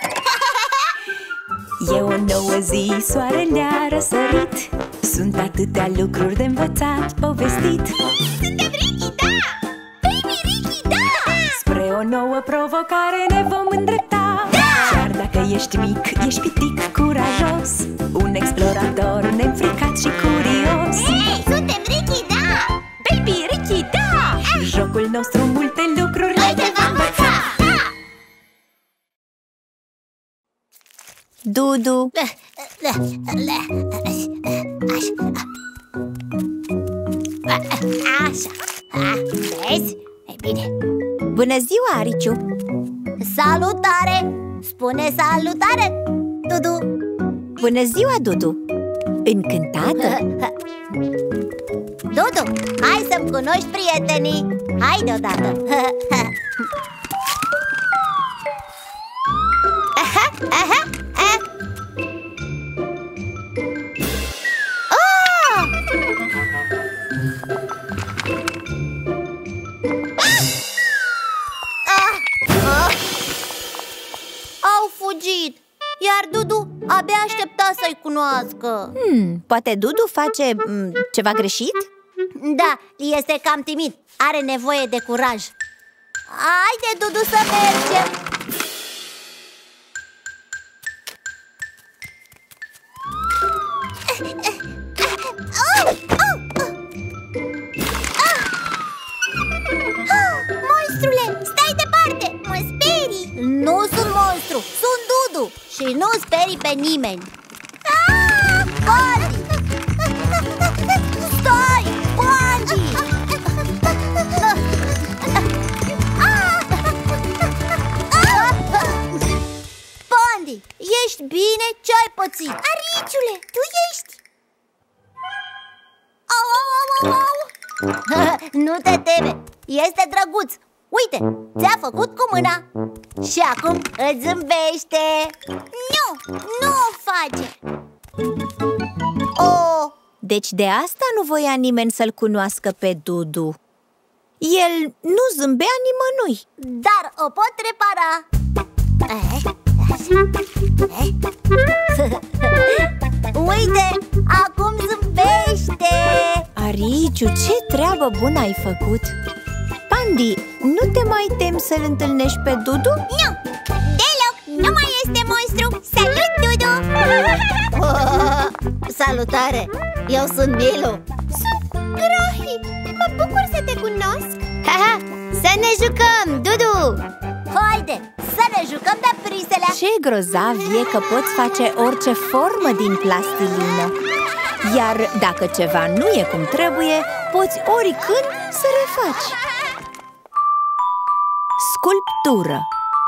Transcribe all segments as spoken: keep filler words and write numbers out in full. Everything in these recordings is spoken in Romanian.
E o nouă zi, soarele a răsărit. Sunt atâtea lucruri de învățat, povestit. Suntem Ricky, da! Baby Ricky, da! Spre o nouă provocare ne vom îndrepta. Da! Chiar dacă ești mic, ești pitic curajos, un explorator neînfricat și curios. Hei, suntem Ricky, da! Baby Ricky, da! Jocul nostru multe lucruri Noi te vom învăța! Dudu. Așa. Vezi? E bine. Bună ziua, Ariciu. Salutare! Spune salutare, Dudu. Bună ziua, Dudu. Încântată. Dudu, hai să-mi cunoști prietenii. Hai deodată. Aha, aha, aha. Oh! Ah! Ah! Au fugit, iar Dudu abia aștepta să-i cunoască. hmm, Poate Dudu face m, ceva greșit? Da, este cam timid. Are nevoie de curaj. Haide, Dudu, să mergem. Monstrule, stai departe, mă sperii. Nu sunt monstru, sunt Dudu și nu sperii pe nimeni. Bundy! Stai, Bundy! Bundy, ești bine? Ce-ai pățit? Ariciule, tu ești? Au, au, au, au. Nu te teme, este drăguț. Uite, ți-a făcut cu mâna și acum îți zâmbește. Nu, nu o face. Oh. Deci de asta nu voia nimeni să-l cunoască pe Dudu. El nu zâmbea nimănui. Dar o pot repara. Uite, acum zâmbește. Ariciu, ce treabă bună ai făcut! Bundy, nu te mai temi să-l întâlnești pe Dudu? Nu, deloc, nu mai este monstru. Salut, Dudu! Oh, salutare, eu sunt Milu. Sunt Grohi, mă bucur să te cunosc. Haha, să ne jucăm, Dudu! Haide, să ne jucăm de priselea. Ce grozav e că poți face orice formă din plastilină. Iar dacă ceva nu e cum trebuie, poți oricând să refaci. Sculptură.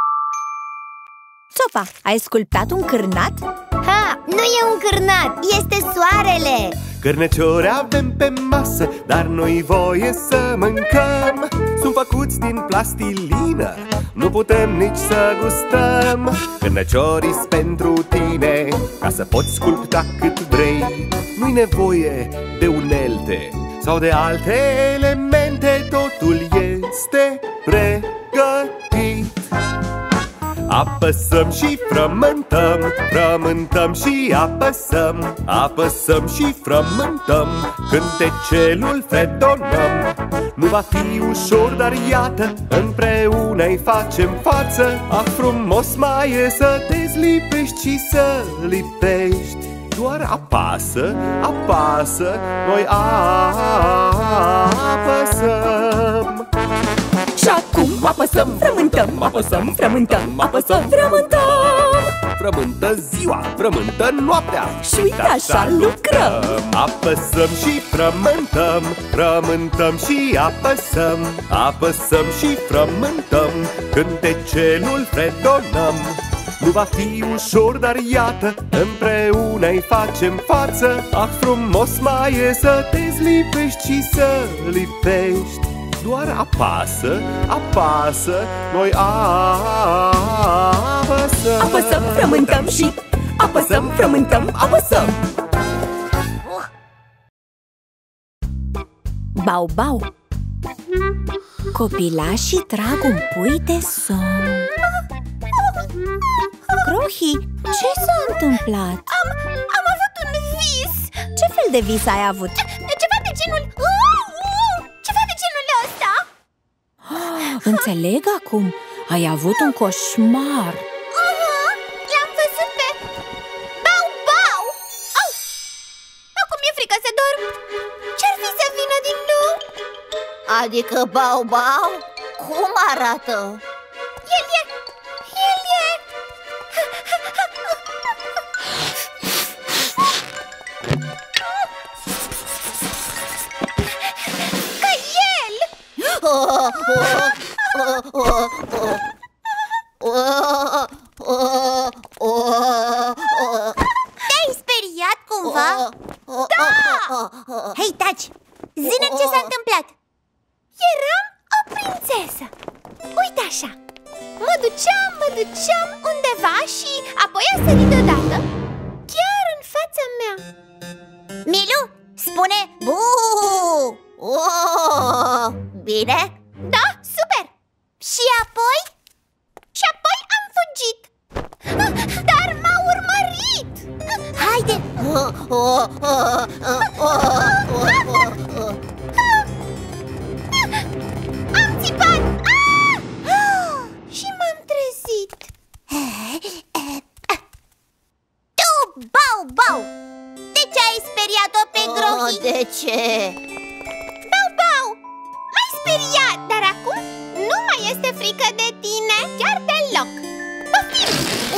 Țopa, ai sculptat un cârnat? Ha, nu e un cârnat, este soarele. Cârneciori avem pe masă, dar nu-i voie să mâncăm. Sunt făcuți din plastilină, nu putem nici să gustăm. Cârneciorii-s pentru tine, ca să poți sculpta cât vrei. Nu-i nevoie de unelte sau de alte elemente, totul este pregătit. Apăsăm și frământăm, frământăm și apăsăm, apăsăm și frământăm, cântecelul fredonăm. Nu va fi ușor, dar iată, împreună-i facem față. Ah, frumos mai e să te zlipești și să lipești. Doar apasă, apasă, noi apăsăm. Și acum apăsăm, frământăm, apăsăm, frământăm, apăsăm, frământăm. Frământă ziua, frământă noaptea, și uite așa lucrăm. Apăsăm și frământăm, frământăm și apăsăm, apăsăm și frământăm, cântecelul fredonăm. Nu va fi ușor, dar iată, împreună-i facem față. Ah, frumos mai e să te zlipești și să lipești. Doar apasă, apasă, noi apăsăm. Apăsăm, frământăm și apăsăm, frământăm, apăsăm. Bau, bau. Copilașii trag un pui de somn. Grohi, ce s-a întâmplat? Am, am avut un vis. Ce fel de vis ai avut? Ceva de genul... Uh, uh, ceva de genul ăsta. Înțeleg acum, ai avut un coșmar. uh-huh. L-am văzut pe Bau Bau. Au! Acum mi-e frică să dorm. Ce-ar fi să vină din nou? Adică Bau Bau? Cum arată? El e... El e... Ca el! Te-ai speriat cumva? Da! Hei, taci! Zi-ne ce s-a întâmplat! Eram o prințesă. Uite așa. Mă duceam, mă duceam undeva și apoi a sărit deodată chiar în fața mea. Milu, spune bu! Oh, bine? Da, super! Și apoi? Și apoi am fugit. Dar m-a urmărit. Haide! Am țipat! Ah! Și m-am trezit. Tu, Bau Bau! De ce ai speriat-o pe Grohi? De ce? Bau Bau! M-ai speriat, dar acum nu mai este frică de tine chiar deloc. Poftim!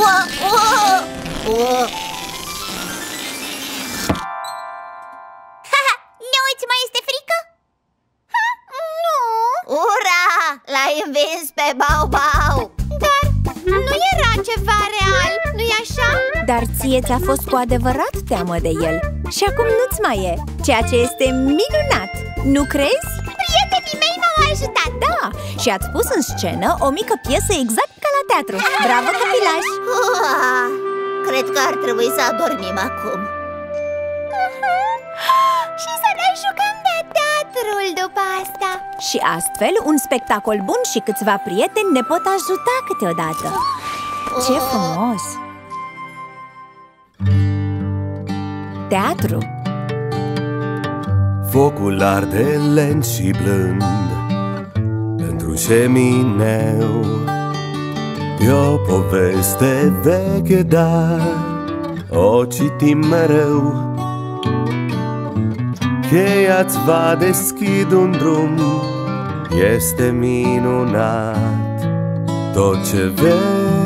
Nu îți mai este frică? Ha, nu! Ura! L-ai învins pe Bau Bau! Dar nu era ceva real, nu-i așa? Dar ție ți-a fost cu adevărat teamă de el. Și acum nu-ți mai e, ceea ce este minunat, nu crezi? Prietenii mei m-au ajutat! Da, și ați pus în scenă o mică piesă exact ca la teatru. Bravo, copilași! Uh, cred că ar trebui să adormim acum. Și să ne jucăm de teatrul după asta. Și astfel, un spectacol bun și câțiva prieteni ne pot ajuta câteodată. Ce frumos! Teatru. Focul arde lent și blând într-un șemineu. E o poveste veche, dar o citim mereu. Cheia-ți va deschide un drum, este minunat. Tot ce vezi,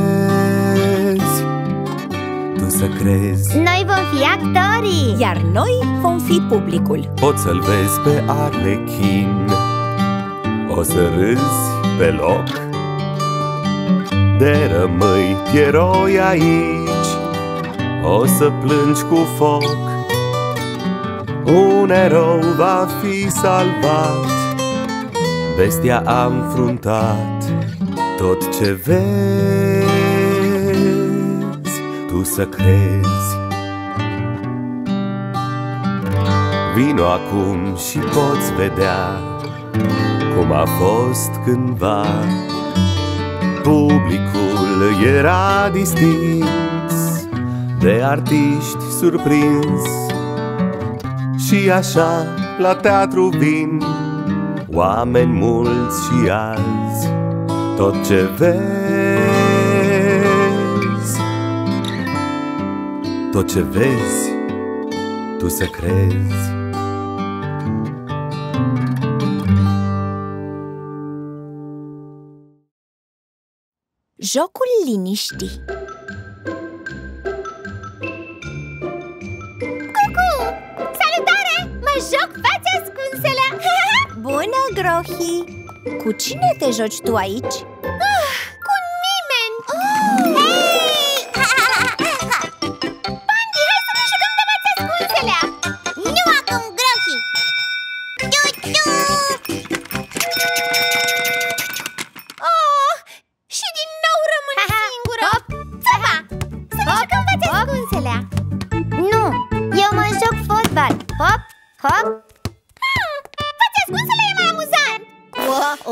tu să crezi. Noi vom fi actorii. Iar noi vom fi publicul. Poți să-l vezi pe Arlechin, o să râzi pe loc. De rămâi pieroi aici, o să plângi cu foc. Un erou va fi salvat, bestia a înfruntat. Tot ce vezi, tu să crezi. Vino acum și poți vedea cum a fost cândva. Publicul era distins, de artiști surprins. Și așa la teatru vin oameni mulți și alți. Tot ce vezi, tot ce vezi, tu să crezi. Jocul liniștii. Cucu! Salutare! Mă joc fața ascunselea. Bună, Grohi! Cu cine te joci tu aici? Cu nimeni. Hei! Pandi, hai să ne jucăm de fața ascunselea. Nu acum, Grohi. Tu-tu! Oh, și din nou rămân singură. Țăva! Să ne jucăm fața ascunselea. Nu, eu mă joc fotbal. Hop, hop. Hmm, fața ascunselea e mai amuzant.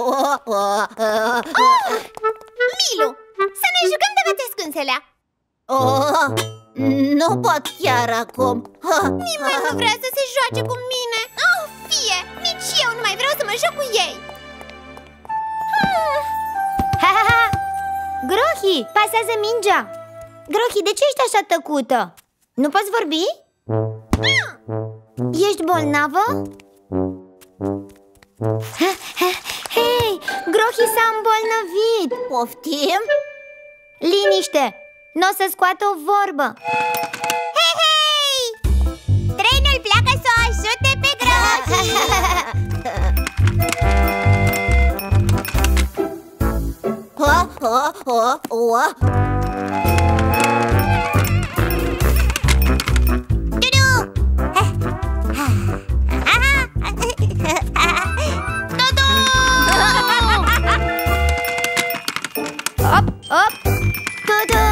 Oh, Milu, să ne jucăm de fața ascunselea. Oh, nu pot chiar acum. Nimeni nu vrea să se joace cu mine. Oh, fie, nici eu nu mai vreau să mă joc cu ei. Ha, ha, ha. Grohi, pasează mingea. Grohi, de ce ești așa tăcută? Nu poți vorbi? Ești bolnavă? Hei, Grohi s-a îmbolnăvit. Poftim? Liniște, n-o să scoată o vorbă. Hei, hei! Trenul pleacă să o ajute pe Grohi. Ha, ha, ha, ha. Op, op, Dudu!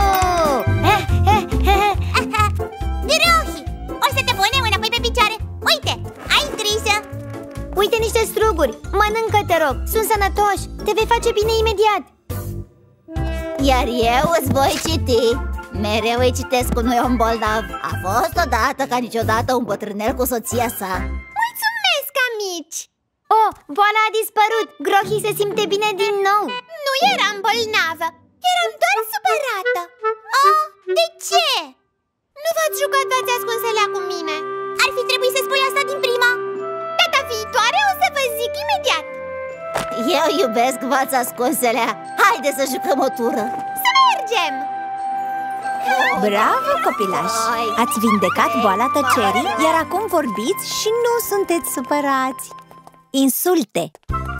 Grohi, o să te punem înapoi pe picioare. Uite, ai grijă. Uite niște struguri, mănâncă, te rog, sunt sănătoși, te vei face bine imediat. Iar eu îți voi citi. Mereu îi citesc unui om bolnav. A fost odată ca niciodată un bătrânel cu soția sa. Mulțumesc, amici. Oh, boala a dispărut, Grohi se simte bine din nou. Nu eram bolnavă, eram doar supărată. Oh, de ce? Nu v-ați jucat v-ați ascunselea cu mine. Ar fi trebuit să spui asta din prima. Data viitoare o să vă zic imediat. Eu iubesc v-ați ascunselea. Haide să jucăm o tură. Să mergem! Bravo, copilași! Ați vindecat boala tăcerii, iar acum vorbiți și nu sunteți supărați. Insulte.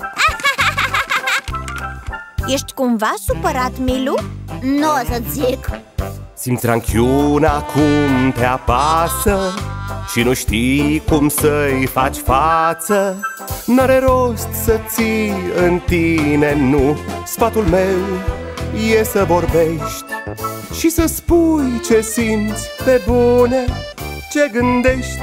Ești cumva supărat, Milu? Nu o să zic. Simți ranchiuna cum te apasă și nu știi cum să-i faci față. N-are rost să ții în tine, nu. Sfatul meu e să vorbești și să spui ce simți pe bune, ce gândești.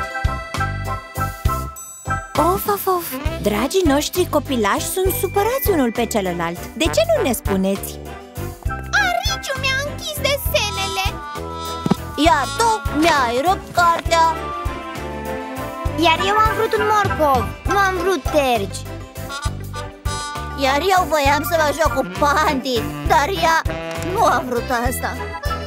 Of, of, of! Dragii noștri copilași sunt supărați unul pe celălalt. De ce nu ne spuneți? Ariciu mi-a închis desenele. Iar tu mi-ai rupt cartea. Iar eu am vrut un morcov, nu am vrut tergi. Iar eu voiam să mă joc cu Pandi, dar ea nu a vrut asta.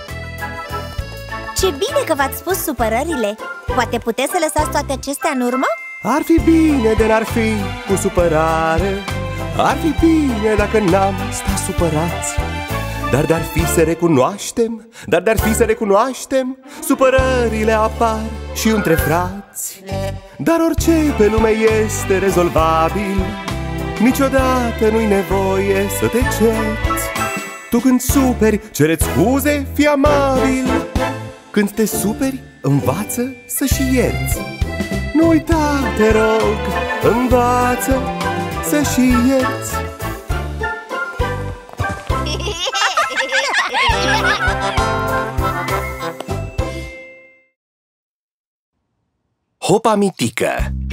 Ce bine că v-ați spus supărările. Poate puteți să lăsați toate acestea în urmă? Ar fi bine de n-ar fi cu supărare. Ar fi bine dacă n-am sta supărați. Dar de-ar fi să recunoaștem, Dar de-ar fi să recunoaștem, supărările apar și între frați. Dar orice pe lume este rezolvabil. Niciodată nu-i nevoie să te cerți. Tu când superi, cere-ți scuze, fii amabil. Când te superi, învață să și ierți. Nu uita, te rog, învață să și ierți. Hopa mitică.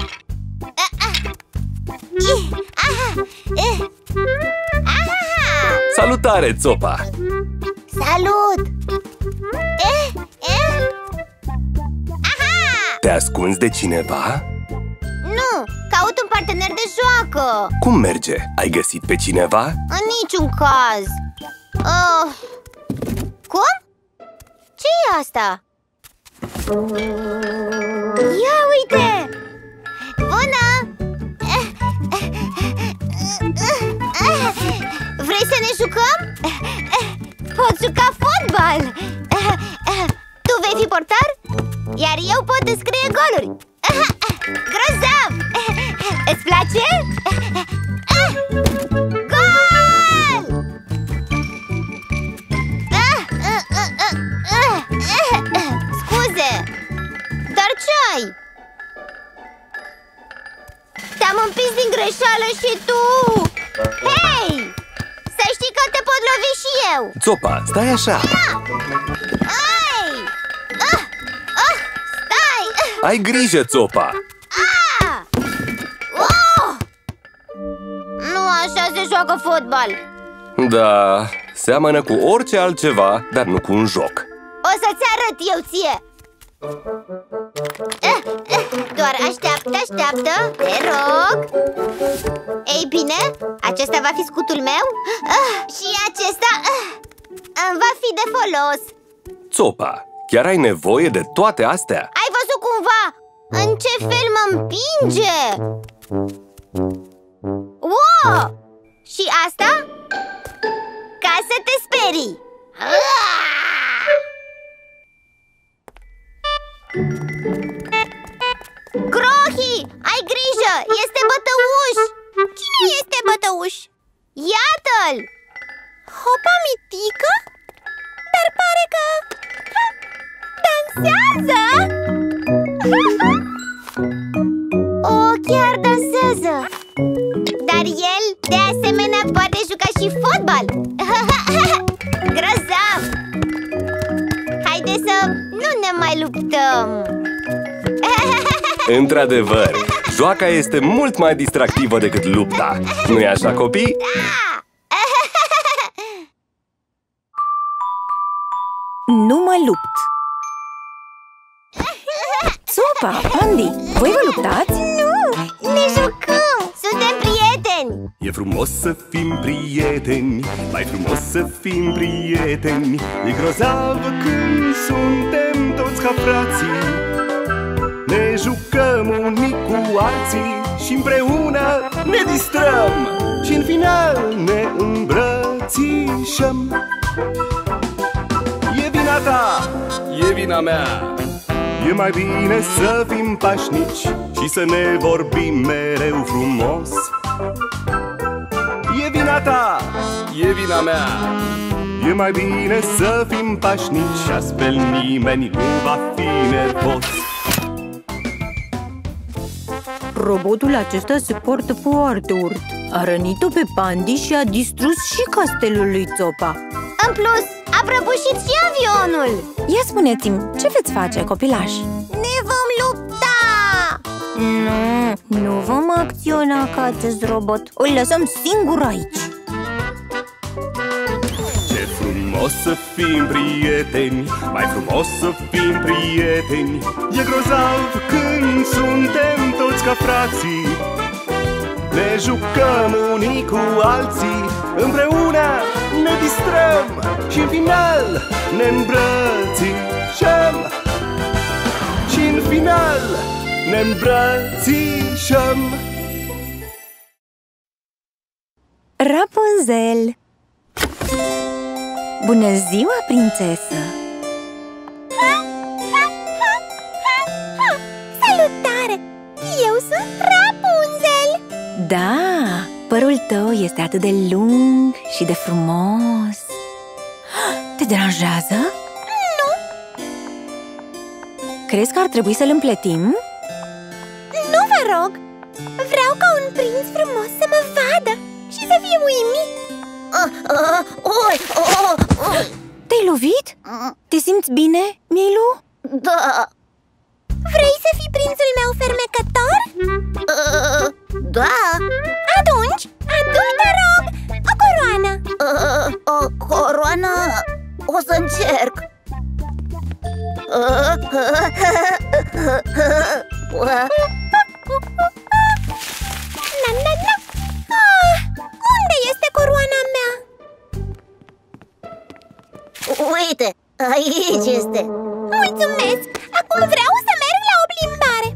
Salutare, Țopa! Salut! Eh, eh. Te ascunzi de cineva? Nu, caut un partener de joacă. Cum merge? Ai găsit pe cineva? În niciun caz. Oh. Cum? Ce e asta? Ia uite! Bună! Vrei să ne jucăm? Pot juca fotbal! Tu vei fi portar? Iar eu pot înscrie goluri! Grozav! Îți place? Gol! Scuze! Dar ce ai? Te-am împins din greșeală și tu! Hei! Să știi că te pot lovi și eu! Țopa, stai așa! Ai! Ah! Ah! Stai! Ai grijă, Țopa! Ah! Oh! Nu așa se joacă fotbal! Da, Seamănă cu orice altceva, dar nu cu un joc. O să-ți arăt eu ție. eh, eh, Doar așteaptă, așteaptă, te rog. Ei bine, acesta va fi scutul meu ah, și acesta ah, îmi va fi de folos. Țopa, chiar ai nevoie de toate astea? Ai văzut cumva în ce fel mă împinge? Wow! Și asta? Ca să te sperii. Grohi, ai grijă! Este bătăuș! Cine este bătăuș? Iată-l! Hopa mitică? Dar pare că ha, dansează! O, chiar dansează! Dar el, de asemenea, poate juca și fotbal! Grozav! Haide să nu ne mai luptăm! Într-adevăr, joaca este mult mai distractivă decât lupta. Nu-i așa, copii? Da! Nu mă lupt. Țopa, Andy, voi vă luptați? Nu! Ne jucăm! Suntem prieteni! E frumos să fim prieteni, mai frumos să fim prieteni. E grozav când suntem toți ca frații. Ne jucăm unii cu alții și împreună ne distrăm și în final ne îmbrățișăm. E vina ta, e vina mea. E mai bine să fim pașnici și să ne vorbim mereu frumos. E vina ta, e vina mea. E mai bine să fim pașnici și astfel nimeni nu va fi nervos. Robotul acesta se poartă foarte urât. A rănit-o pe Pandy și a distrus și castelul lui Țopa. În plus, a prăbușit și avionul! Ia spuneți-mi, ce veți face, copilași? Ne vom lupta! Nu, nu vom acționa ca acest robot. Îl lăsăm singur aici. Ce frumos să fim prieteni, mai frumos să fim prieteni. E grozav când suntem toți ca frații. Ne jucăm unii cu alții, împreună ne distrăm și în final ne îmbrățișăm. Și în final ne îmbrățișăm. Rapunzel. Bună ziua, prințesă! Salutare! Eu sunt Rapunzel! Da, părul tău este atât de lung și de frumos. Te deranjează? Nu! Crezi că ar trebui să-l împletim? Nu vă rog! Vreau ca un prinț frumos să mă vadă și să fie uimit! Uh, uh, oi, uh, uh. Te-ai lovit? Te simți bine, Milu? Da. Vrei să fii prințul meu fermecător? Uh, da. Atunci, adu-mi, te rog, o coroană. Uh, o coroană? O să încerc. Uh, uh, uh, Na, na, na. Ah, unde este coroana mea? Uite, aici este. Mulțumesc! Acum vreau să merg la o plimbare.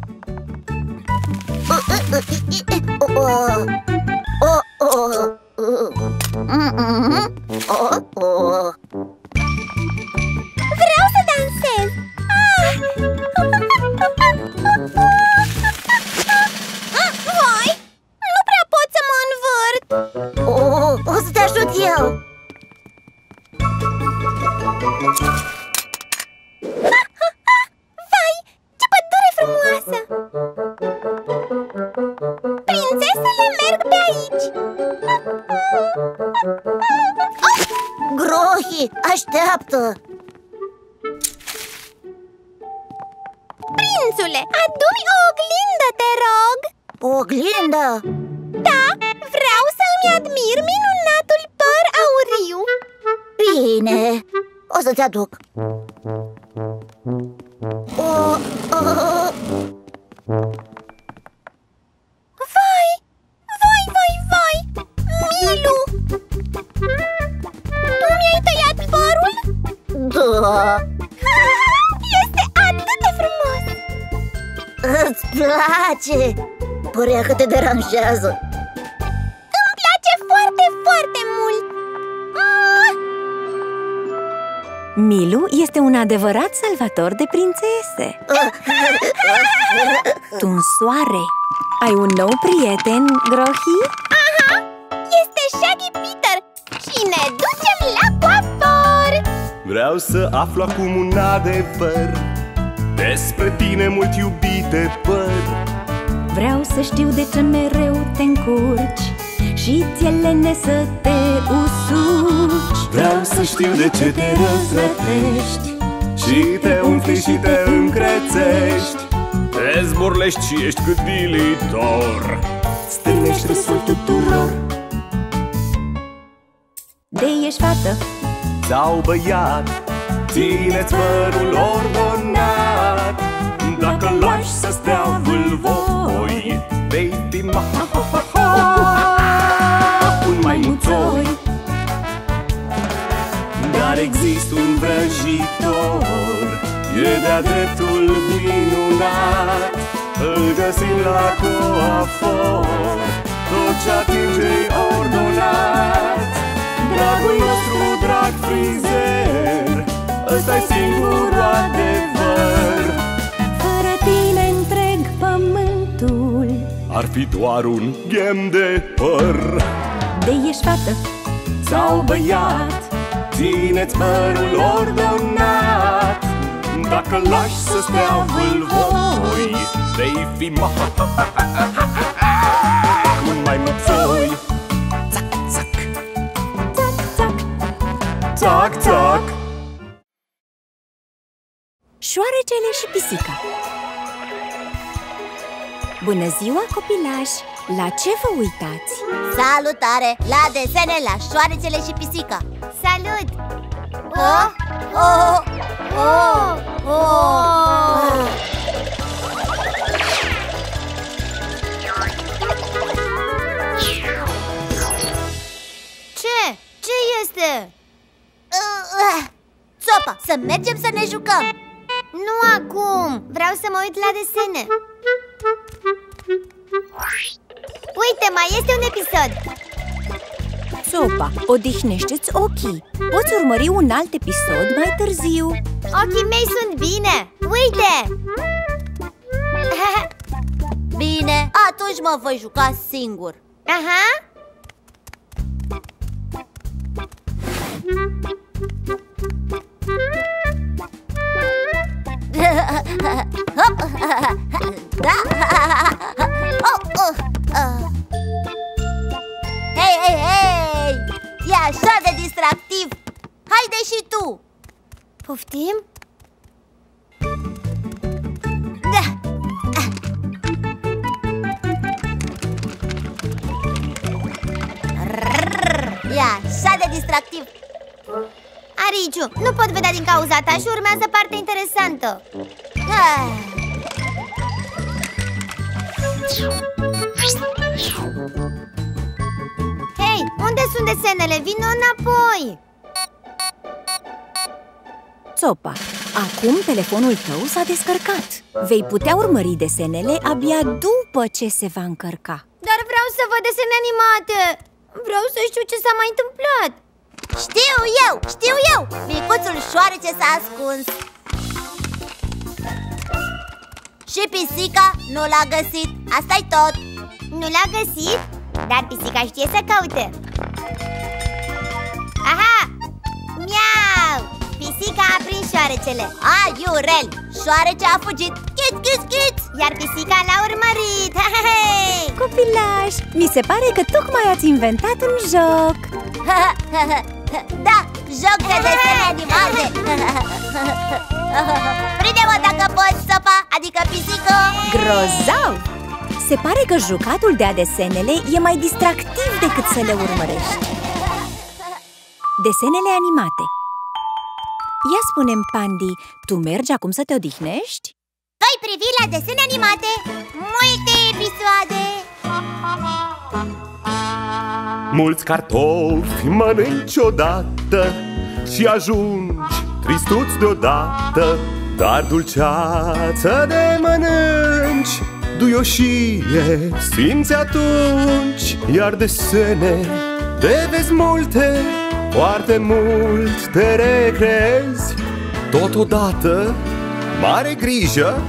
Vreau să dansez. Ah. Voi? Nu prea pot să mă învârt. Oh, o să te ajut eu. Vai, ce pădure frumoasă! Prințesele merg pe aici. Oh! Grohi, așteaptă! Prințule, adu-mi o oglindă, te rog. O oglindă? Da, vreau să îmi admir minunatul păr auriu. Bine, o să-ți aduc. Oh, oh. Vai, vai, vai, vai! Milu! Tu mi-ai tăiat părul? Da. Este atât de frumos! Îți place? Părea că te deranjează. Îmi place foarte, foarte mult! Milu este un adevărat salvator de prințese. Tunsoare, ai un nou prieten, Grohi? Aha! Este Shaggy Peter și ne ducem la coafor! Vreau să aflu acum un adevăr despre tine, mult iubite păr. Vreau să știu de ce mereu te încurci și ți-e lene să te usuci. Vreau să știu de ce te răzvrătești și te umfli și te încrețești. Te zburlești și ești cât bilitor, stârnești râsul tuturor. De ești fată Sau băiat, țineți părul ordonat. Dacă lași să stea vâlvoi, vei fi un maimuțoi. Dar există un vrăjitor, e de-a dreptul minunat. Îl găsim la coafor, tot ce atinge-i ordonat. Dragul nostru, drag frizer, ăsta-i singurul adevăr. fără tine întreg pământul Ar fi doar un ghem de păr. de ești fată Sau băiat, țineți părul ordonat. Dacă lași să stea vâlvoi, vei fi un maimuțoi. Țac, țac, țac, țac. țac, țac. Șoarecele și pisica. Bună ziua, copilași! La ce vă uitați? Salutare! La desene la Șoarecele și pisica. Salut! Oh, oh, oh, oh. Ce? Ce este? Țopa, să mergem să ne jucăm. Nu acum! Vreau să mă uit la desene. Uite, mai este un episod. Țopa, odihnește-ți ochii. Poți urmări un alt episod mai târziu. Ochii mei sunt bine. Uite! Bine, atunci mă voi juca singur. Aha! Da. Oh, oh, uh. Hei, hei, hei! E așa de distractiv! Haide și tu! Poftim? Da. E așa de distractiv! Ariciu, nu pot vedea din cauza ta și urmează partea interesantă. Ah. Hei, unde sunt desenele? Vino înapoi! Țopa, acum telefonul tău s-a descărcat. Vei putea urmări desenele abia după ce se va încărca. Dar vreau să văd desene animate. Vreau să știu ce s-a mai întâmplat. Știu eu, știu eu! Micuțul șoarece s-a ascuns. Și pisica nu l-a găsit, asta-i tot. Nu l-a găsit? Dar pisica știe să caute. Aha! Miau! Pisica a prins șoarecele. Aiurel! Șoarece a fugit! Chit, chit, chit! Iar pisica l-a urmărit. Hei! Copilași, mi se pare că tocmai ați inventat un joc. Da, joc de desene animate. Prinde-mă dacă poți, Țopa, adică pisică. Grozav! Se pare că jucatul de a desenele e mai distractiv decât să le urmărești. Desenele animate. Ia spune-mi, Pandi, tu mergi acum să te odihnești? Voi privi la desene animate multe episoade. Mulți cartofi mănânci odată și ajungi tristuț deodată, dar dulceață de mănânci, duioșie simți atunci. Iar desene te vezi multe, foarte mult te recrezi. Totodată, mare grijă,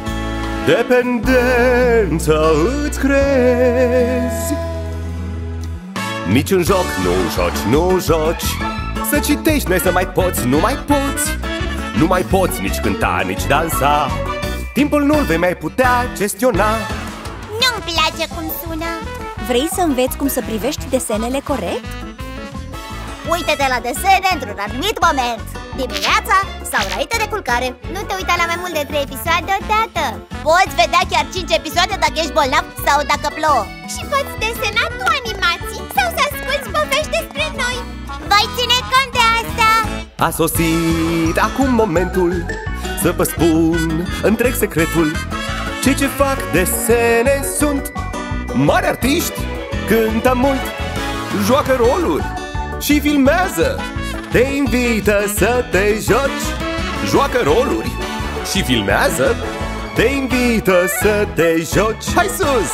dependență îți crezi. Niciun joc nu joci, nu joci. Să citești, nu să mai poți, nu mai poți. Nu mai poți nici cânta, nici dansa. Timpul nu-l vei mai putea gestiona. Nu-mi place cum sună. Vrei să înveți cum să privești desenele corect? Uită-te la desene într-un anumit moment, dimineața sau înainte de culcare. Nu te uita la mai mult de trei episoade deodată. Poți vedea chiar cinci episoade dacă ești bolnav sau dacă plouă. Și poți desena tu animații sau să asculți povești despre noi. Voi ține cont de asta. A sosit acum momentul să vă spun întreg secretul. Cei ce fac desene sunt mari artiști, cântă mult, joacă roluri și filmează. Te invită să te joci, joacă roluri și filmează. Te invită să te joci. Hai sus!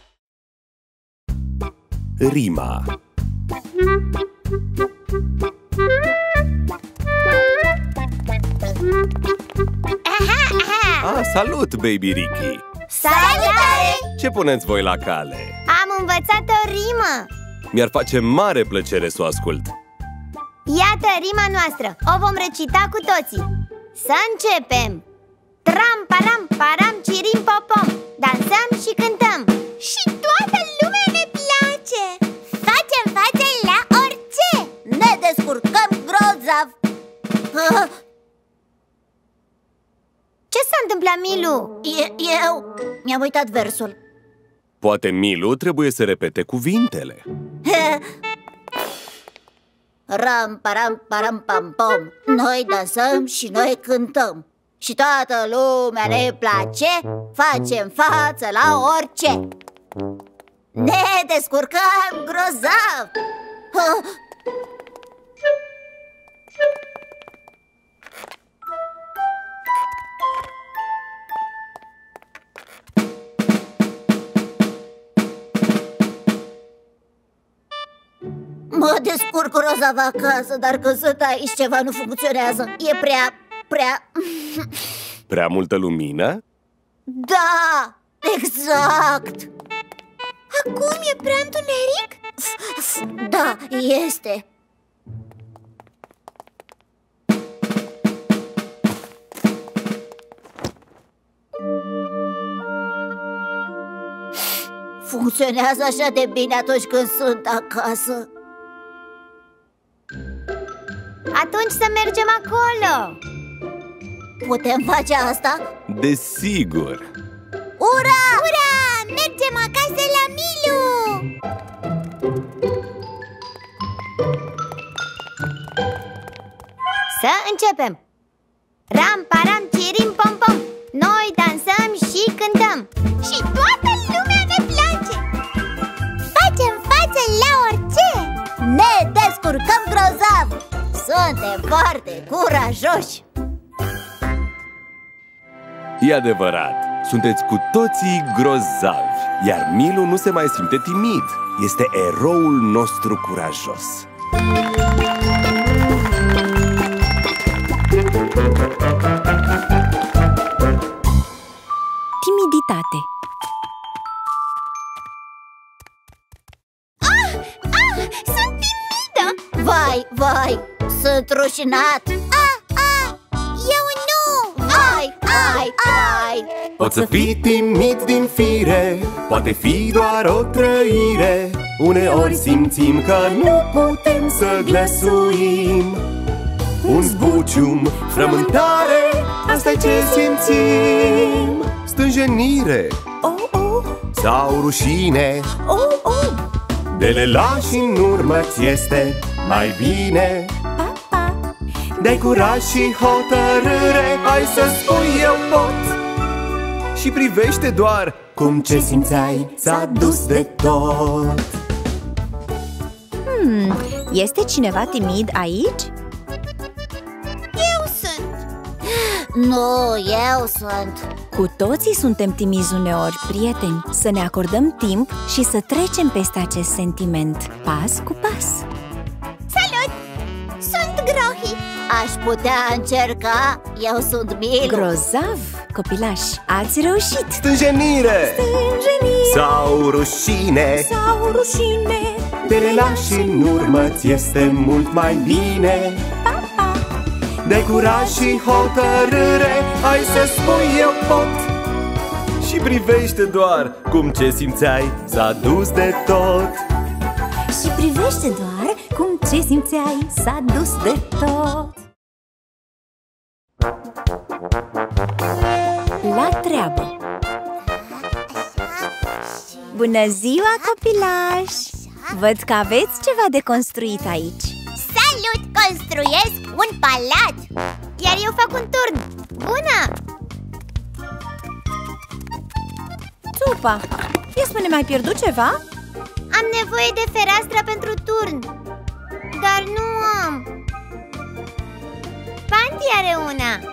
Rima. Aha, aha. Ah, salut, baby Ricky! Salutare! Ce puneți voi la cale? Am învățat o rimă. Mi-ar face mare plăcere să o ascult. Iată rima noastră, o vom recita cu toții. Să începem! Tram, param, param, cirim, popom. Dansăm și cântăm. Și toată lumea ne place. Facem față la orice. Ne descurcăm grozav. Ce s-a întâmplat, Milu? E, eu mi-am uitat versul. Poate Milu trebuie să repete cuvintele. Ram, param, param, pam, pom. Noi dansăm și noi cântăm. Și toată lumea ne place. Facem față la orice. Ne descurcăm grozav. Mă descurc grozav acasă, dar când sunt aici ceva nu funcționează. E prea, prea... Prea multă lumină? Da, exact. Acum e prea întuneric? Da, este. Funcționează așa de bine atunci când sunt acasă. Atunci să mergem acolo. Putem face asta? Desigur! Ura! Ura! Mergem acasă la Milu! Să începem. Ram, param, cirim, pom, pom. Noi dansăm și cântăm. Și toată lumea ne place. Facem față la orice. Ne descurcăm grozav. Suntem foarte curajoși. E adevărat, sunteți cu toții grozavi. Iar Milu nu se mai simte timid. Este eroul nostru curajos. Timiditate. Ah! Ah! Sunt timidă! Vai, vai, sunt rușinat. Ah! Ah! Eu nu! Ai, ai, ai. Poți să fii timid din fire, poate fi doar o trăire. Uneori simțim că nu putem să glăsuim. Un zbucium, frământare, asta-i ce simțim. Stânjenire Oh, oh, sau rușine, oh, oh. de le lași în urmă ți este mai bine. Pa, De-ai curaj și hotărâre, hai să spui eu pot. Și privește doar cum ce simțeai s-a dus de tot. Hmm, este cineva timid aici? Eu sunt. Nu, eu sunt. Cu toții suntem timizi uneori, prieteni. Să ne acordăm timp și să trecem peste acest sentiment, pas cu pas. Salut! Sunt Grohi. Aș putea încerca. Eu sunt Milu. Grozav, copilași, ați reușit! Stânjenire Stânjenire sau rușine, sau rușine, te le lași în urmă, ți este mult mai bine. De curaj și hotărâre, hai să spui eu pot. Și privește doar cum ce simțeai s-a dus de tot. Și privește doar cum ce simțeai s-a dus de tot. La treabă! Bună ziua, copilași! Văd că aveți ceva de construit aici. Salut! Construiesc un palat. Iar eu fac un turn. Bună! Tupa, ia spune, mai pierdut ceva? Am nevoie de fereastra pentru turn, dar nu am. Pandi are una.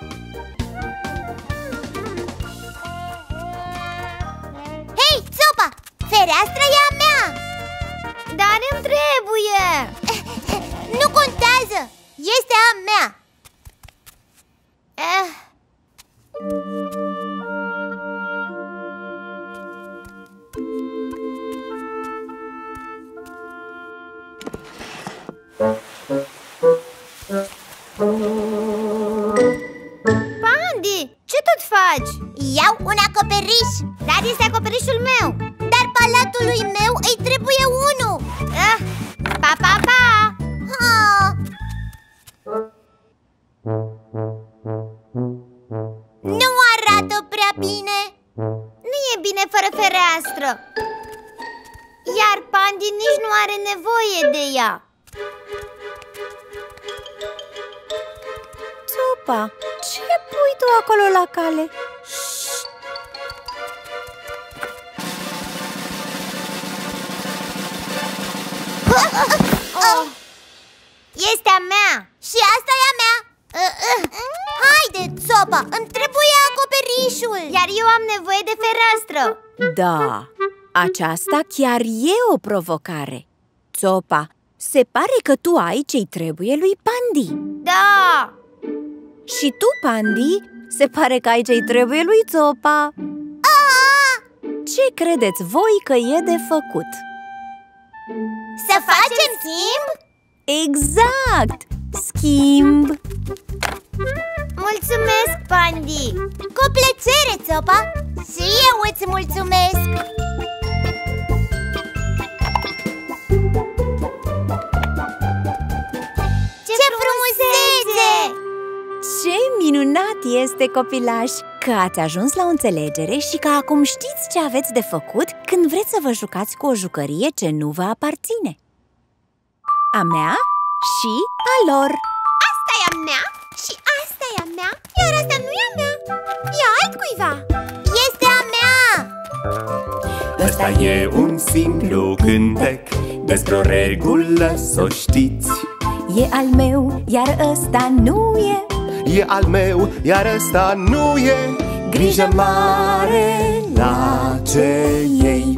Hei, Țopa! Fereastra e a mea! Dar îmi trebuie. Nu contează! Este a mea! Eh. Pandi, ce tot faci? Iau un acoperiș. Dar este acoperișul meu. Dar palatului meu îi trebuie unul. Ah, pa, pa, pa! Ah. Nu arată prea bine. Nu e bine fără fereastră. Iar Pandi nici nu are nevoie de ea. Tupa, ce pui tu acolo la cale? Oh. Este a mea. Și asta e a mea. Haide, Țopa, îmi trebuie acoperișul. Iar eu am nevoie de fereastră. Da, aceasta chiar e o provocare. Țopa, se pare că tu ai ce-i trebuie lui Pandi. Da. Și tu, Pandi, se pare că ai ce-i trebuie lui Țopa. Ah! Ce credeți voi că e de făcut? Să facem schimb? Exact! Schimb! Mulțumesc, Pandi. Cu plăcere, Țopa. Și eu îți mulțumesc. Ce, Ce frumusețe! Ce minunat este, copilași, că ați ajuns la o înțelegere și că acum știți ce aveți de făcut când vreți să vă jucați cu o jucărie ce nu vă aparține. A mea și a lor. Asta e a mea și asta e a mea, iar asta nu e a mea, e a altcuiva. Este a mea! Ăsta e un simplu cântec despre o regulă, s-o știți. E al meu, iar ăsta nu e. E al meu, iar ăsta nu e. Grijă mare la ce iei.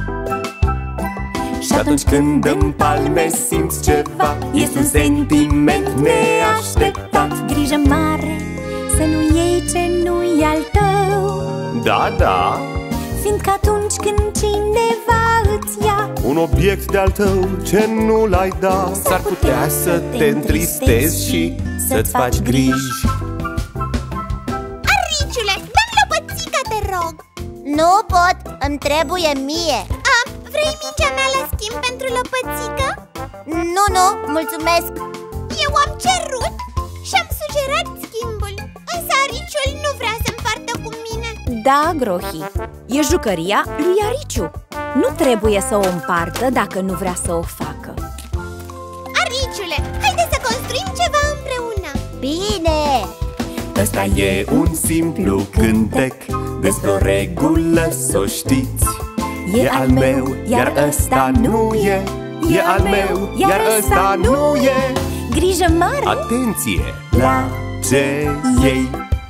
Și atunci când în palme simți ceva, este un sentiment neașteptat. Grijă mare să nu iei ce nu-i al tău. Da, da. Fiindcă atunci când cineva îți ia un obiect de-al tău ce nu l-ai da, s-ar putea să te întristezi și să-ți faci griji. Ariciule, dă-mi lopățica, te rog. Nu pot, îmi trebuie mie. A, vrei mingea mea la schimb pentru lopățică? Nu, nu, mulțumesc. Eu am cerut și am sugerat schimbul, însă Ariciul nu vrea să împartă cu mine. Da, Grohi, e jucăria lui Ariciu. Nu trebuie să o împartă dacă nu vrea să o facă. Ariciule, haide să construim ceva împreună. bine! Ăsta e un simplu cântec, despre o regulă s-o știți. E al meu, iar ăsta nu e. E al meu, iar ăsta nu e. Grijă mare! Atenție la ce iei!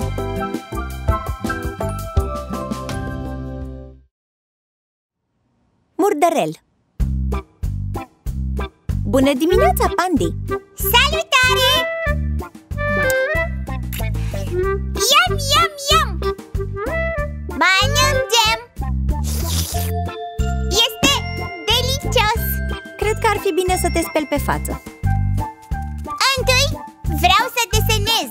Murdărel. Bună dimineața, Pandi! Salutare! Iam, iam, iam! Mănânțem! Este delicios! Cred că ar fi bine să te speli pe față. Întâi vreau să desenez.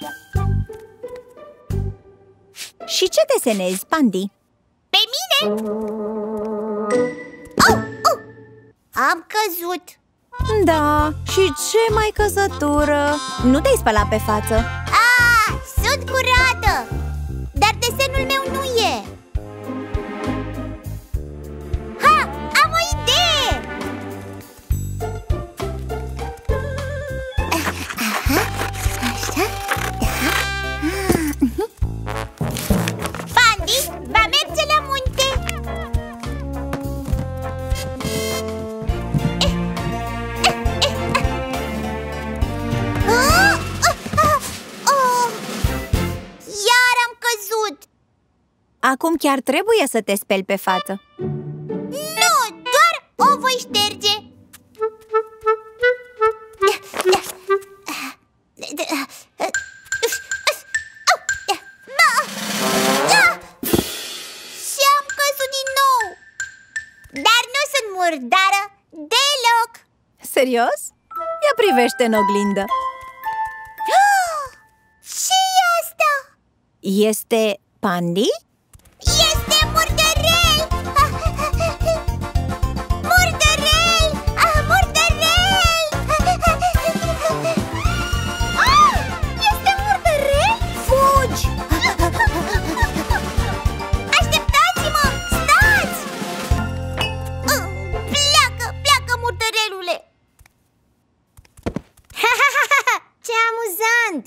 Și ce desenezi, Pandi? Pe mine? Oh, oh! Am căzut. Da, și ce mai căzătură! Nu te-ai spălat pe față? Ah, sunt curată! Dar desenul meu nu e. Ha, am o idee! Aha, așa, da. Pandi va merge la munte. Acum chiar trebuie să te speli pe față. Nu, doar o voi șterge. Și am căzut din nou. Dar nu sunt murdară deloc. Serios? Ia privește în oglindă. Ce e asta? Este Pandi? Este murdărel! Murdărel! Murdărel! Este murdărel? Fugi! Așteptați-mă! Stați! Pleacă, pleacă, murdărelule! Ce amuzant!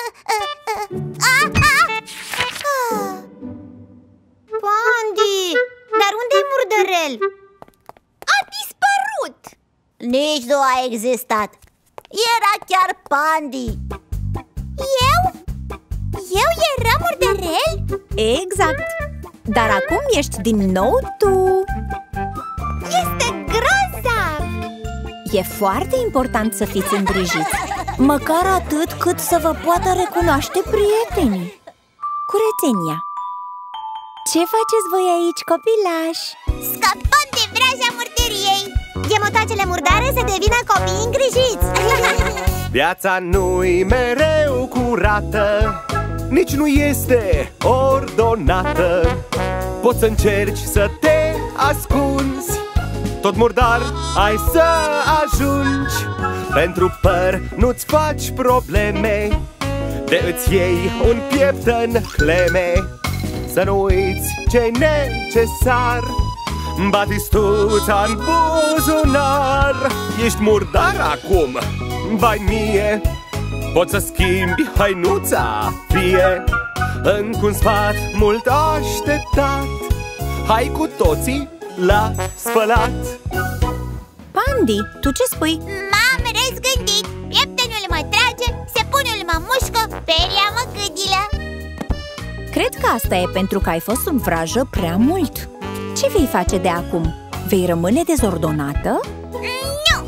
Pandi, dar unde e murdărel? A dispărut! Nici nu a existat. Era chiar Pandi. Eu? Eu eram murdărel? Exact! Dar acum ești din nou tu. Este grozav! E foarte important să fiți îngrijiți, măcar atât cât să vă poată recunoaște prietenii. Curățenia. Ce faceți voi aici, copilași? Scăpăm de vraja murdăriei! Gemotacele murdare să devină copii îngrijiți! Viața nu-i mereu curată, nici nu este ordonată. Poți să încerci să te ascunzi, tot murdar ai să ajungi. Pentru păr nu-ți faci probleme, de îți iei un pieptăn cleme. Să nu uiți ce-i necesar, batistuța în buzunar. Ești murdar acum, vai mie, poți să schimbi hainuța, fie încă un sfat mult așteptat. Hai cu toții la spălat. Pandi, tu ce spui? M-am răzgândit, pieptănul mă trage, sepunul mă mușcă, peria mă gâdilă. Cred că asta e pentru că ai fost sub vrajă prea mult. Ce vei face de acum? Vei rămâne dezordonată? Nu!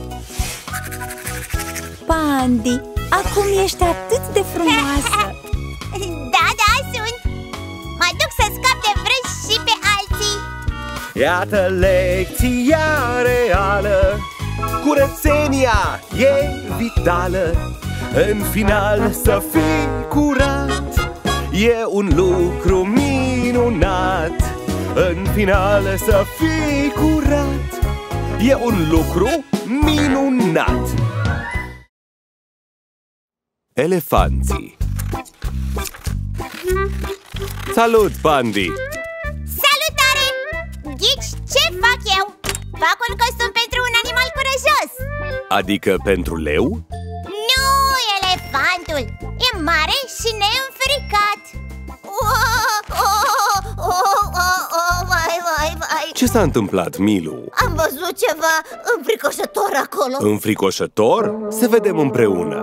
Pandi, acum ești atât de frumoasă. Da, da, sunt! Mă duc să scap de vrăji și pe alții. Iată lecția reală, curățenia e vitală. În final să fii curat e un lucru minunat. În final să fii curat e un lucru minunat. Elefanții. Salut, Pandi! Salutare! Ghici ce fac eu? Fac un costum pentru un animal curajos. Adică pentru leu? Nu, elefantul! E și neînfricat. Oh, oh, oh, oh, oh, vai, vai, vai. Ce s-a întâmplat, Milu? Am văzut ceva înfricoșător acolo. Înfricoșător? Să vedem împreună.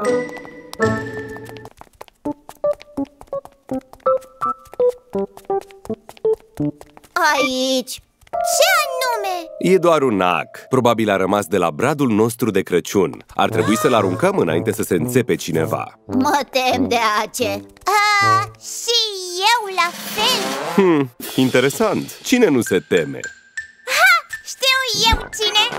Aici. Ce anume? E doar un ac. Probabil a rămas de la bradul nostru de Crăciun. Ar trebui să-l aruncăm înainte să se înțepe cineva. Mă tem de ace. A, și eu la fel. Hmm, interesant. Cine nu se teme? Ha, știu eu cine.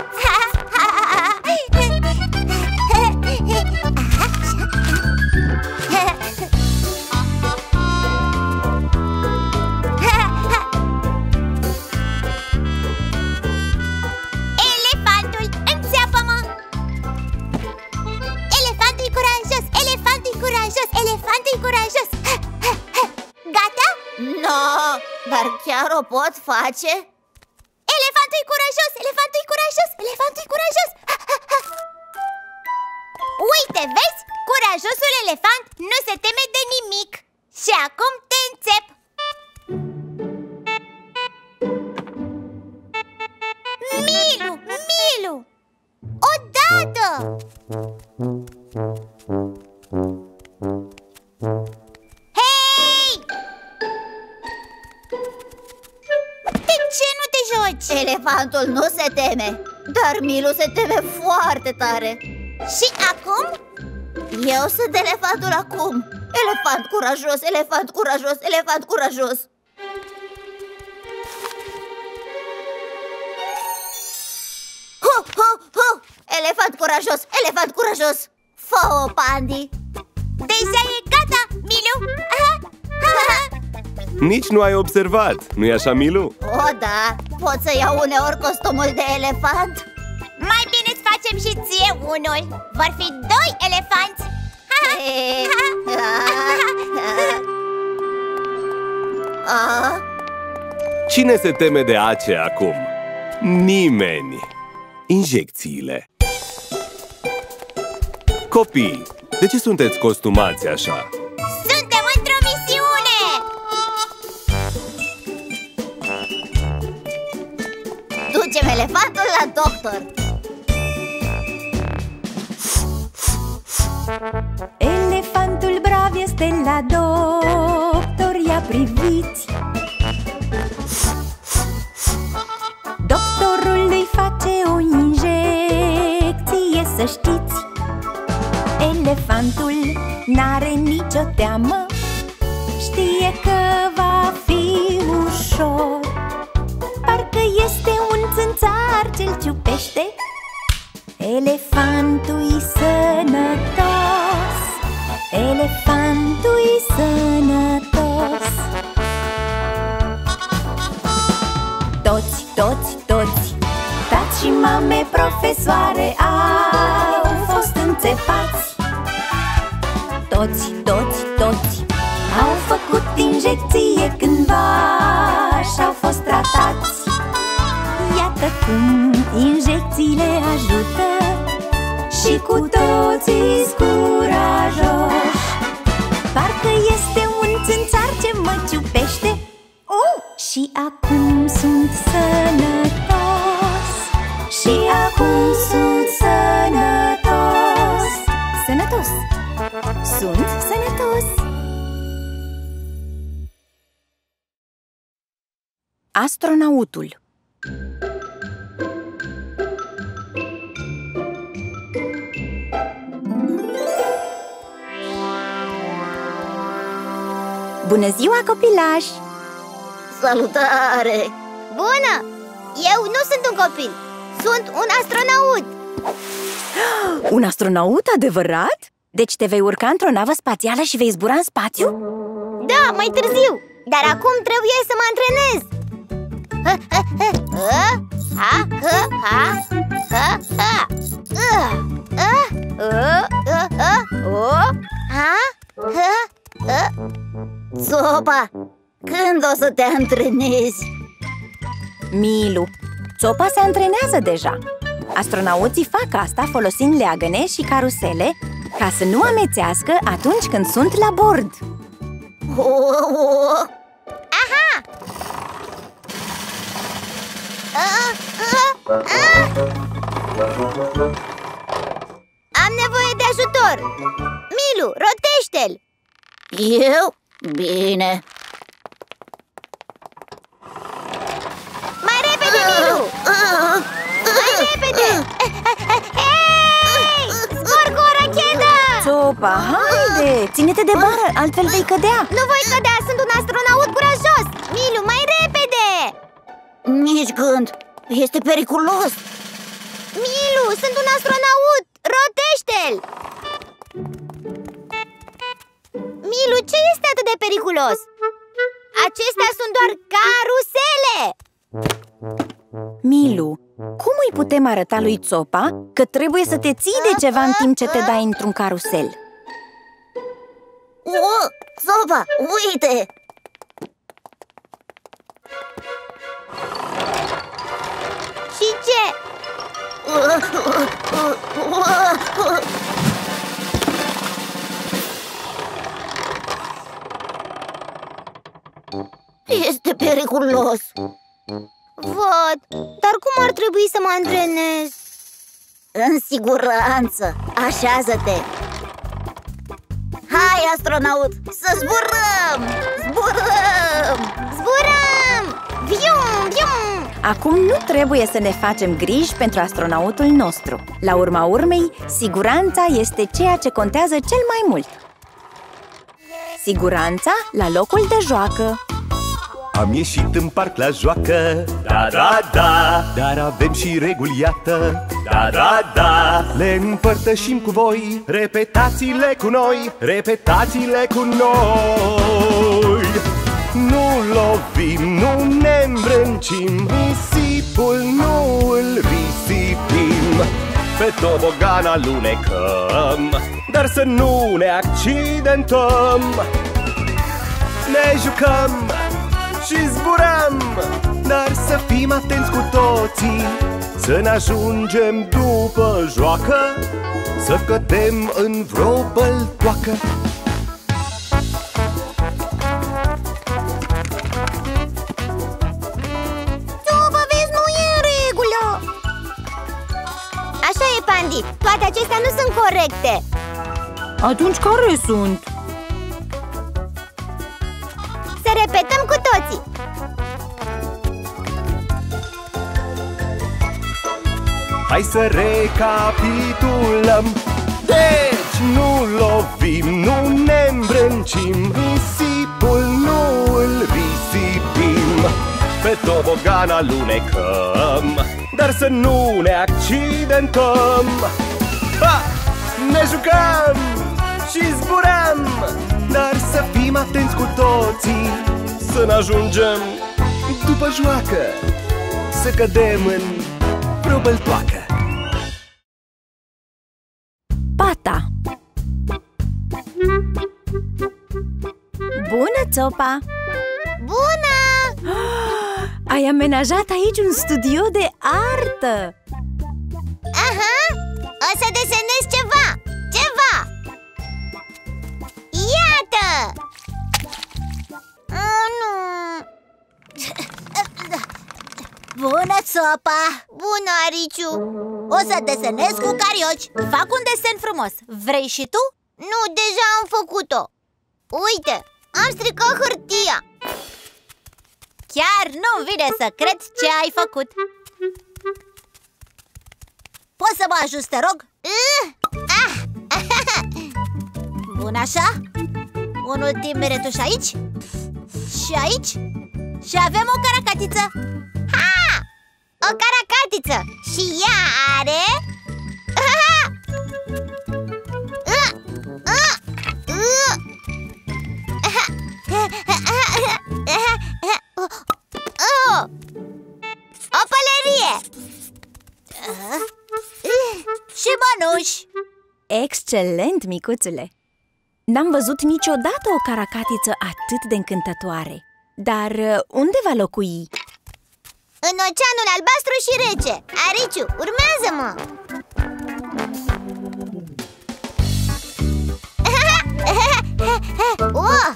Elefantul, înțeapă-mă! Elefantul curajos, elefantul curajos, elefantul curajos. Gata? No, dar chiar o pot face? Elefantul curajos, elefantul curajos, elefantul curajos. Uite, vezi? Curajosul elefant nu se teme de nimic. Și acum te înțep. Milu, Milu! Odată! Hei! De ce nu te joci? Elefantul nu se teme, dar Milu se teme foarte tare. Și acum? Eu sunt elefantul acum. Elefant curajos, elefant curajos, elefant curajos. Hu, hu, hu! Elefant curajos, elefant curajos. Fă-o, Pandi. Deja e gata, Milu. Nici nu ai observat, nu-i așa, Milu? O, da, pot să iau uneori costumul de elefant? Mai bine îți facem și ție unul. Vor fi doi elefanți. A? Cine se teme de ace acum? Nimeni! Injecțiile. Copii, de ce sunteți costumați așa? Suntem într-o misiune! Ducem elefantul la doctor. Elefantul brav este la doctor, ia priviți. Doctorul îi face o injecție, să știți. Elefantul n-are nicio teamă, știe că va fi ușor. Parcă este un țânțar ce-l ciupește. Elefantul-i sănătos, elefantul-i sănătos. Toți, toți, toți, tați și mame profesoare au fost înțepați. Toți, toți, toți au făcut injecție cândva și-au fost tratați. Iată cum injecțiile ajută și cu toții-s curajoși. Parcă este un țânțar ce mă ciupește. Oh! Și acum sunt sănătos, și acum sunt sănătos. Sănătos! Sunt sănătos! Astronautul. Bună ziua, copilași! Salutare! Bună! Eu nu sunt un copil, sunt un astronaut. Un astronaut adevărat? Deci te vei urca într-o navă spațială și vei zbura în spațiu? Da, mai târziu, dar acum trebuie să mă antrenez. Ha, ha, ha, ha, ha, ha, ha, ha. Uh, uh, uh, uh, uh, uh. Ha, ha, ha. Țopa, când o să te antrenezi? Milu, Țopa se antrenează deja. Astronauții fac asta folosind leagăne și carusele ca să nu amețească atunci când sunt la bord. Aha! Ah, ah, ah. Am nevoie de ajutor! Milu, rotește-l! Eu? Bine. Mai repede, Milu! Mai repede! Hei! Zbor cu o rachetă! Țopa, haide! Ține-te de bară, altfel vei cădea. Nu voi cădea, sunt un astronaut curajos! Milu, mai repede! Nici gând. Este periculos. Milu, sunt un astronaut! Rotește-l! Milu, ce este atât de periculos? Acestea sunt doar carusele! Milu, cum îi putem arăta lui Țopa că trebuie să te ții de ceva în timp ce te dai într-un carusel? O, Țopa, uite! Și ce? Este periculos. Văd, dar cum ar trebui să mă antrenez? În siguranță. Așează-te. Hai, astronaut, să zburăm! Zburăm! Zburăm! Vium, vium! Acum nu trebuie să ne facem griji pentru astronautul nostru. La urma urmei, siguranța este ceea ce contează cel mai mult. Siguranța la locul de joacă. Am ieșit în parc la joacă, da, da, da, dar avem și reguli, iată, da, da, da. Le împărtășim cu voi, repetați-le cu noi, repetați-le cu noi. Nu lovim, nu ne îmbrâncim, nisipul nu îl risipim. Pe tobogan alunecăm, dar să nu ne accidentăm. Ne jucăm și zburăm, dar să fim atenți cu toții, să ne ajungem după joacă, să cădem în vreo băltoacă. Țopa, vezi, nu e în regulă! Așa e, Pandi, toate acestea nu sunt corecte. Atunci care sunt? Să repetăm cu toții. Hai să recapitulăm. Deci nu lovim, nu ne îmbrâncim, nisipul nu îl risipim. Pe tobogan alunecăm, dar să nu ne accidentăm. Ha! Ne jucăm și zburăm, dar să fim atenți cu toții, să ne ajungem după joacă, să cădem în vreo băltoacă. Pata. Bună, Țopa! Bună! Ai amenajat aici un studio de artă! Aha! O să desenez ceva! Ceva! Iată! Oh, nu! Bună, Țopa! Bună, Ariciu! O să desenez cu carioci. Fac un desen frumos. Vrei și tu? Nu, deja am făcut-o. Uite, am stricat hârtia. Chiar nu-mi vine să cred ce ai făcut. Poți să mă ajuți, te rog? Uh, ah. Bun, așa. Un ultim retuș aici și aici. Și avem o caracatiță. Ha! O caracatiță. Și ea are... Uh, uh, uh. Oh! O pălărie! Și mănuși. Excelent, micuțule! N-am văzut niciodată o caracatiță atât de încântătoare. Dar unde va locui? În oceanul albastru și rece. Ariciu, urmează-mă! Uh!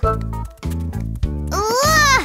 Uh!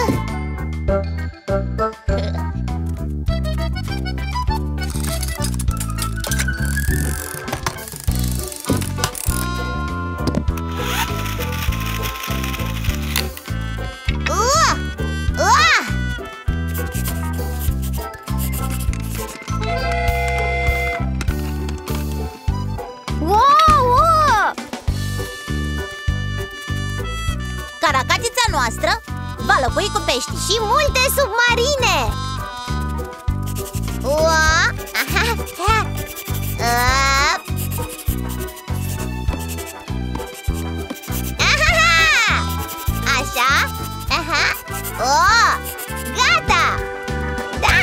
Caracatița noastră va locui cu pești și multe submarine. Ua! Aha! Ha! Up! Aha! Așa? Aha! Oh! Gata! Da!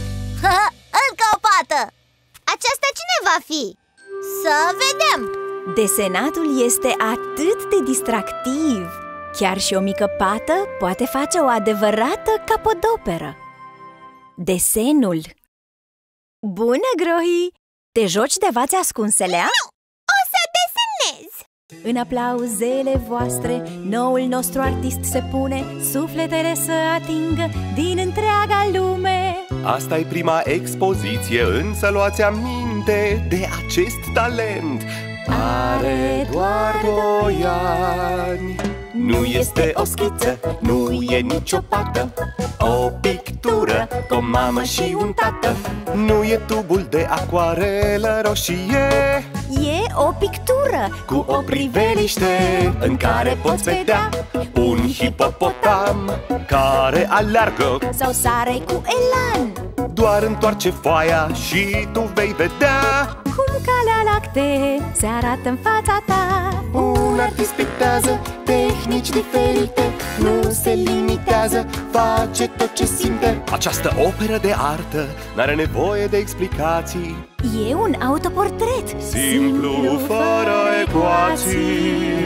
Încă o pată! Aceasta cine va fi? Să vedem! Desenatul este atât de distractiv. Chiar și o mică pată poate face o adevărată capodoperă. Desenul. Bună, Grohi! Te joci de vați ascunselea? O să desenez! În aplauzele voastre, noul nostru artist se pune sufletele să atingă din întreaga lume. Asta e prima expoziție, însă luați aminte de acest talent. Are doar doi ani. Nu este o schiță, nu e nicio pată, o pictură cu o mamă și un tată. Nu e tubul de acoarelă roșie, E o pictură cu o priveliște în care poți vedea un hipopotam care aleargă sau sare cu elan. Doar întoarce foaia și tu vei vedea Cum calea lactee se arată în fața ta. un artist pictează tehnici diferite, nu se limitează, face tot ce simte. Această operă de artă n-are nevoie de explicații, E un autoportret simplu, fără ecuații.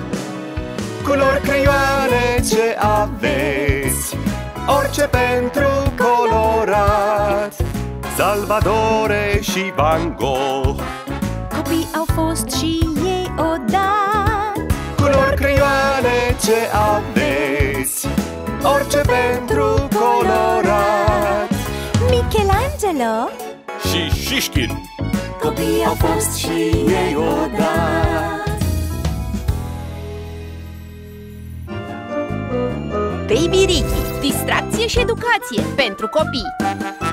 Culori, creioane, ce aveți? Orice pentru colorat, Salvadore și Van Gogh. Copii au fost și ei odată. Culori, creioane, ce aveți? Orice pentru colorat. Michelangelo Și Șișkin. Copii au fost și ei odată. Baby Ricky, distracție și educație pentru copii.